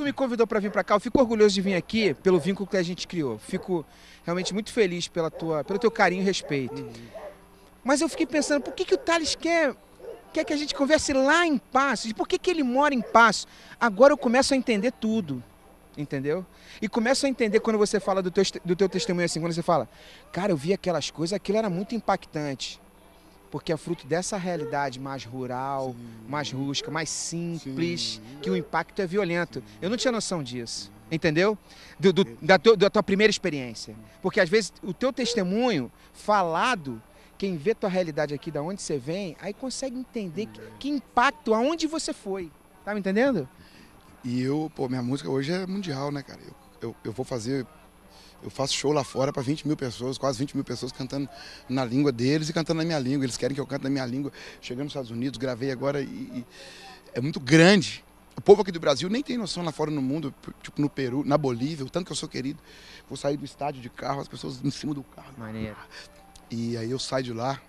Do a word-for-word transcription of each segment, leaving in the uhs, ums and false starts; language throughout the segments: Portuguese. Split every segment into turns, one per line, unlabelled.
me convidou para vir para cá, eu fico orgulhoso de vir aqui pelo vínculo que a gente criou. Fico realmente muito feliz pela tua, pelo teu carinho e respeito. Uhum. Mas eu fiquei pensando, por que, que o Thales quer, quer que a gente converse lá em Passos? Por que, que ele mora em Passos? Agora eu começo a entender tudo, entendeu? E começo a entender quando você fala do teu, do teu testemunho assim, quando você fala, cara, eu vi aquelas coisas, aquilo era muito impactante. Porque é fruto dessa realidade mais rural, sim, mais rústica, mais simples, sim, que o impacto é violento. Sim. Eu não tinha noção disso, entendeu? Do, do, da, tu, da tua primeira experiência. Porque às vezes o teu testemunho falado, quem vê tua realidade aqui, da onde você vem, aí consegue entender que, que impacto, aonde você foi. Tá me entendendo?
E eu, pô, minha música hoje é mundial, né, cara? Eu, eu, eu vou fazer... Eu faço show lá fora para vinte mil pessoas, quase vinte mil pessoas cantando na língua deles e cantando na minha língua. Eles querem que eu cante na minha língua. Chegando nos Estados Unidos, gravei agora e, e é muito grande. O povo aqui do Brasil nem tem noção lá fora no mundo, tipo no Peru, na Bolívia, o tanto que eu sou querido. Vou sair do estádio de carro, as pessoas em cima do carro.
Maneiro.
E aí eu saio de lá,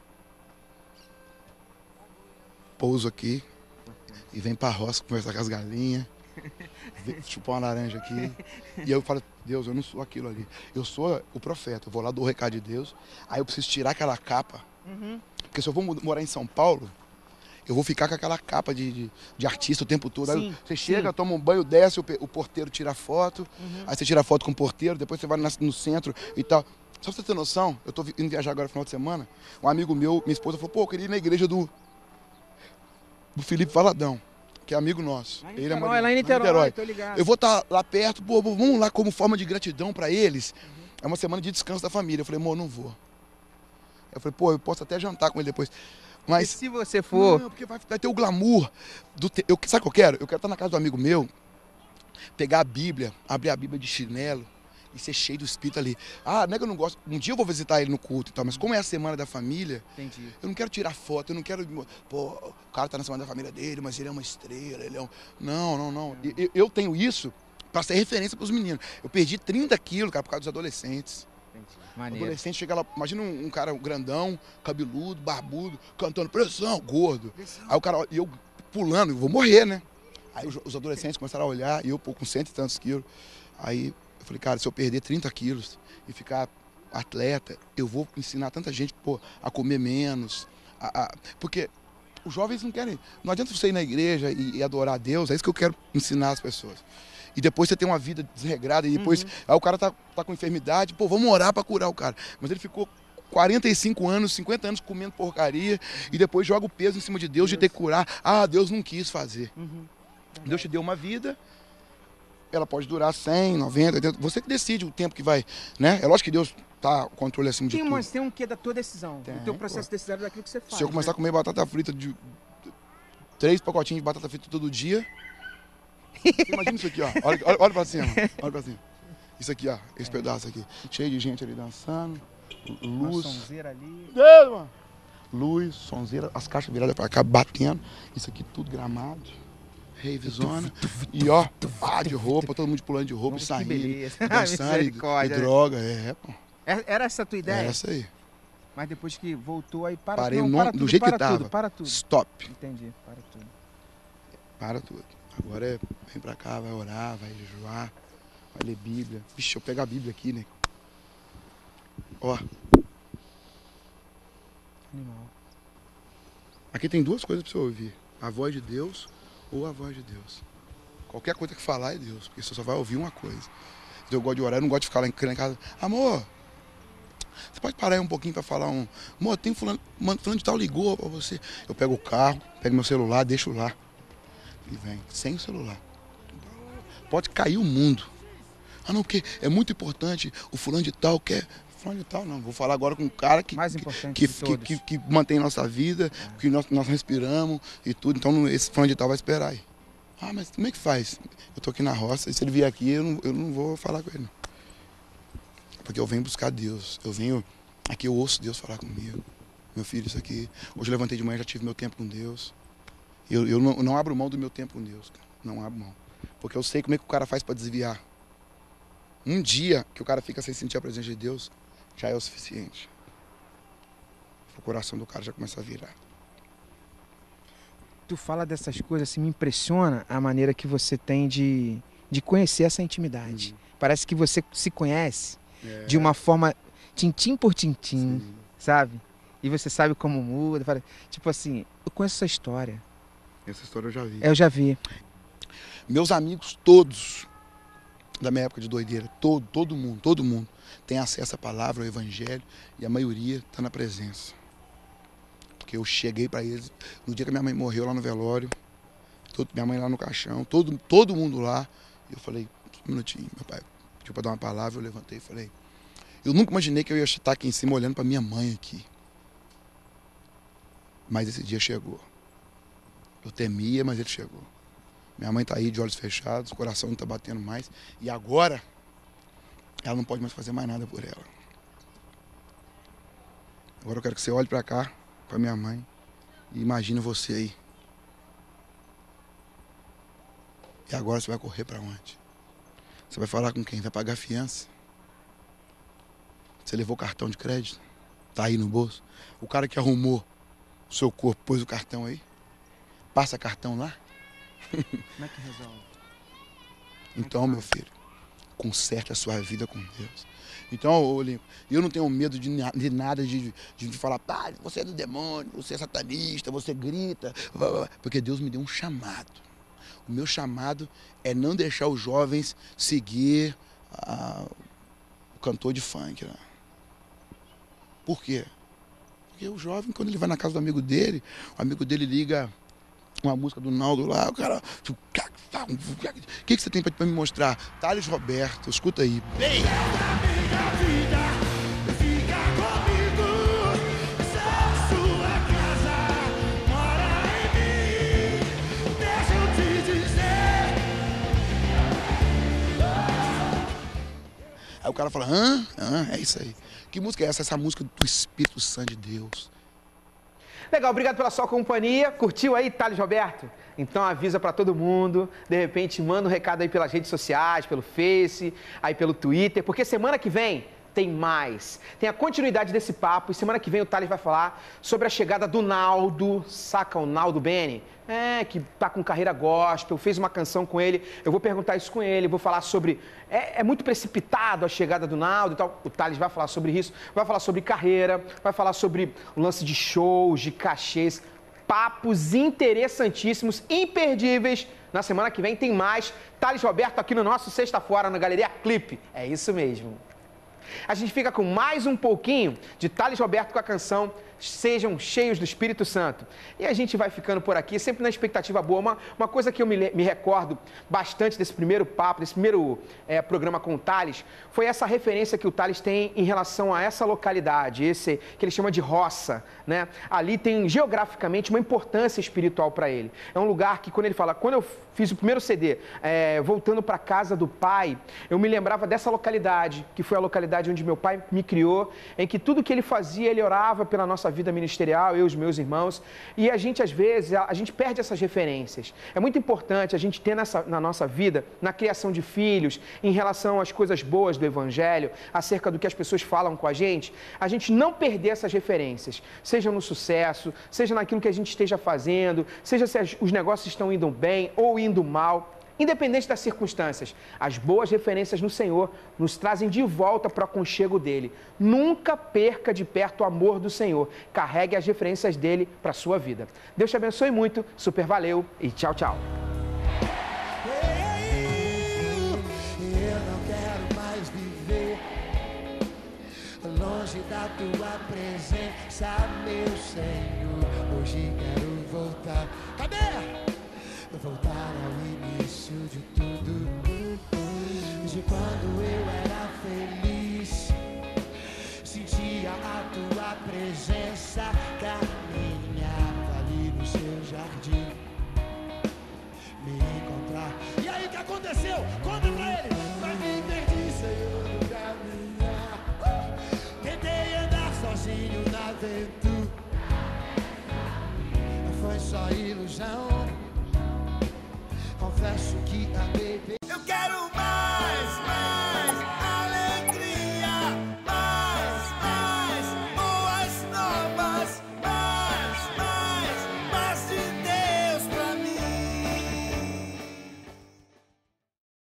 pouso aqui e venho pra roça conversar com as galinhas. Chupar uma laranja aqui. E eu falo, Deus, eu não sou aquilo ali. Eu sou o profeta. Eu vou lá, dou o recado de Deus. Aí eu preciso tirar aquela capa. Uhum. Porque se eu vou morar em São Paulo, eu vou ficar com aquela capa de, de, de artista o tempo todo. Sim, aí você chega, sim, toma um banho, desce, o, o porteiro tira foto. Uhum. Aí você tira foto com o porteiro, depois você vai no, no centro e tal. Só pra você ter noção, eu tô indo viajar agora no final de semana. Um amigo meu, minha esposa, falou, pô, eu queria ir na igreja do, do Felipe Valadão, que é amigo nosso.
Lá em
ele
Niterói,
é
lá em Niterói, Niterói. Tô ligado.
Eu vou estar lá perto, pô, vamos lá como forma de gratidão para eles. Uhum. É uma semana de descanso da família. Eu falei, amor, não vou. Eu falei, pô, eu posso até jantar com ele depois. Mas
e se você for...
Não, porque vai, vai ter o glamour. Do te... eu, sabe o que eu quero? Eu quero estar na casa do amigo meu, pegar a Bíblia, abrir a Bíblia de chinelo e ser cheio do Espírito ali. Ah, não é que eu não gosto. Um dia eu vou visitar ele no culto e tal, mas como é a semana da família, entendi, eu não quero tirar foto, eu não quero... Pô, o cara tá na semana da família dele, mas ele é uma estrela, ele é um... Não, não, não. Eu, eu tenho isso para ser referência para os meninos. Eu perdi trinta quilos, cara, por causa dos adolescentes. O adolescente chega lá, imagina um, um cara grandão, cabeludo, barbudo, cantando pressão, gordo. Pressão. Aí o cara, e eu pulando, eu vou morrer, né? Aí os, os adolescentes começaram a olhar, e eu pô, com cento e tantos quilos. Aí eu falei, cara, se eu perder trinta quilos e ficar atleta, eu vou ensinar tanta gente, pô, a comer menos. A, a, porque os jovens não querem, não adianta você ir na igreja e, e adorar a Deus, é isso que eu quero ensinar as pessoas. E depois você tem uma vida desregrada, e depois, uhum, aí o cara tá, tá com enfermidade, pô, vamos orar para curar o cara. Mas ele ficou quarenta e cinco anos, cinquenta anos comendo porcaria, e depois joga o peso em cima de Deus, Deus. de ter que curar. Ah, Deus não quis fazer. Uhum. Deus te deu uma vida, ela pode durar cem, noventa, oitenta, você que decide o tempo que vai, né? É lógico que Deus tá o controle acima de
tem,
tudo.
Mas tem um quê da tua decisão, tem, do teu processo decisório daquilo que você faz.
Se eu começar, né, a comer batata frita, de três pacotinhos de batata frita todo dia, imagina isso aqui, ó. Olha, olha, olha pra cima, olha pra cima. Isso aqui, ó, esse é. pedaço aqui. Cheio de gente ali dançando. Luz. Uma sonzeira ali. Deus, mano. Luz, sonzeira, as caixas viradas pra cá, batendo. Isso aqui tudo gramado. Revisona. E ó, pá de roupa, todo mundo pulando de roupa e saindo. Dançando e, e droga. É, pô.
Era essa a tua ideia?
Era essa aí.
Mas depois que voltou aí, para
Parei
não,
no,
para
do
tudo,
jeito
para
que tava.
Tudo, para tudo.
Stop.
Entendi, para tudo.
Para tudo. Agora é, vem pra cá, vai orar, vai jejuar, vai ler Bíblia. Vixe, eu pego a Bíblia aqui, né? Ó.
Animal.
Aqui tem duas coisas pra você ouvir. A voz de Deus ou a voz de Deus. Qualquer coisa que falar é Deus, porque você só vai ouvir uma coisa. Eu gosto de orar, eu não gosto de ficar lá em casa. Amor, você pode parar aí um pouquinho pra falar um... Amor, tem fulano, fulano de tal ligou pra você. Eu pego o carro, pego meu celular, deixo lá. E vem, sem o celular. Pode cair o mundo. Ah, não, porque é muito importante, o fulano de tal quer... Fulano de tal, não. Vou falar agora com um cara que,
mais importante
que,
de
que,
todos.
que, que, que mantém nossa vida, é. que nós, nós respiramos e tudo. Então esse fulano de tal vai esperar aí. Ah, mas como é que faz? Eu tô aqui na roça, e se ele vier aqui, eu não, eu não vou falar com ele. Porque eu venho buscar Deus. Eu venho... Aqui eu ouço Deus falar comigo. Meu filho, isso aqui... Hoje eu levantei de manhã, já tive meu tempo com Deus. Eu, eu não, não abro mão do meu tempo com Deus, cara. Não abro mão. Porque eu sei como é que o cara faz para desviar. Um dia que o cara fica sem sentir a presença de Deus, já é o suficiente. O coração do cara já começa a virar.
Tu fala dessas coisas, assim, me impressiona a maneira que você tem de, de conhecer essa intimidade. Uhum. Parece que você se conhece é. de uma forma tintim por tintim, Sim. sabe? E você sabe como muda. Fala, tipo assim, eu conheço essa história.
Essa história eu já vi.
Eu já vi.
Meus amigos todos, da minha época de doideira, todo, todo mundo, todo mundo tem acesso à palavra, ao evangelho, e a maioria está na presença. Porque eu cheguei para eles, no dia que minha mãe morreu lá no velório, todo, minha mãe lá no caixão, todo, todo mundo lá, e eu falei, um minutinho, meu pai pediu para dar uma palavra, eu levantei e falei, eu nunca imaginei que eu ia estar aqui em cima olhando para minha mãe aqui. Mas esse dia chegou. Eu temia, mas ele chegou. Minha mãe está aí de olhos fechados, o coração não está batendo mais. E agora, ela não pode mais fazer mais nada por ela. Agora eu quero que você olhe para cá, para minha mãe, e imagine você aí. E agora você vai correr para onde? Você vai falar com quem? Vai pagar fiança? Você levou cartão de crédito? Tá aí no bolso? O cara que arrumou o seu corpo pôs o cartão aí? Passa cartão lá?
Como é que resolve?
Então, meu filho, conserte a sua vida com Deus. Então, ô Lincoln, eu não tenho medo de, de nada, de, de falar, ah, você é do demônio, você é satanista, você grita, porque Deus me deu um chamado. O meu chamado é não deixar os jovens seguir ah, o cantor de funk, né? Por quê? Porque o jovem, quando ele vai na casa do amigo dele, o amigo dele liga uma música do Naldo lá, o cara... O que, que você tem para me mostrar? Thales Roberto, escuta aí. Bem! Aí o cara fala, hã? Hã? É isso aí. Que música é essa? Essa música do Espírito Santo de Deus.
Legal, obrigado pela sua companhia. Curtiu aí, Thales Roberto? Então avisa pra todo mundo, de repente manda um recado aí pelas redes sociais, pelo Face, aí pelo Twitter, porque semana que vem tem mais. Tem a continuidade desse papo e semana que vem o Thales vai falar sobre a chegada do Naldo, saca o Naldo Bene? É, que tá com carreira gospel, fez uma canção com ele, eu vou perguntar isso com ele, vou falar sobre... É, é muito precipitado a chegada do Naldo e tal, o Thales vai falar sobre isso, vai falar sobre carreira, vai falar sobre o lance de shows, de cachês, papos interessantíssimos, imperdíveis. Na semana que vem tem mais. Thales Roberto aqui no nosso Sexta Fora, na Galeria Clipe. É isso mesmo. A gente fica com mais um pouquinho de Thales Roberto com a canção Sejam Cheios do Espírito Santo. E a gente vai ficando por aqui, sempre na expectativa boa. Uma, uma coisa que eu me, me recordo bastante desse primeiro papo, desse primeiro é, programa com o Thales, foi essa referência que o Thales tem em relação a essa localidade, esse que ele chama de roça, né? Ali tem geograficamente uma importância espiritual para ele. É um lugar que, quando ele fala, quando eu fiz o primeiro C D, é, voltando para a casa do pai, eu me lembrava dessa localidade, que foi a localidade onde meu pai me criou, em que tudo que ele fazia, ele orava pela nossa vida ministerial, eu e os meus irmãos, e a gente, às vezes, a, a gente perde essas referências. É muito importante a gente ter nessa, na nossa vida, na criação de filhos, em relação às coisas boas do Evangelho, acerca do que as pessoas falam com a gente, a gente não perder essas referências, seja no sucesso, seja naquilo que a gente esteja fazendo, seja se as, os negócios estão indo bem ou indo mal. Independente das circunstâncias, as boas referências no Senhor nos trazem de volta para o aconchego dele. Nunca perca de perto o amor do Senhor. Carregue as referências dele para a sua vida. Deus te abençoe muito, super valeu e tchau, tchau.
Eu não quero mais viver longe da tua presença, meu Senhor. Hoje quero voltar. Cadê? Voltar ao início de tudo, de quando eu era feliz, sentia a tua presença, caminhava ali no seu jardim, me encontrar. E aí, o que aconteceu? Conta pra ele, pra mim.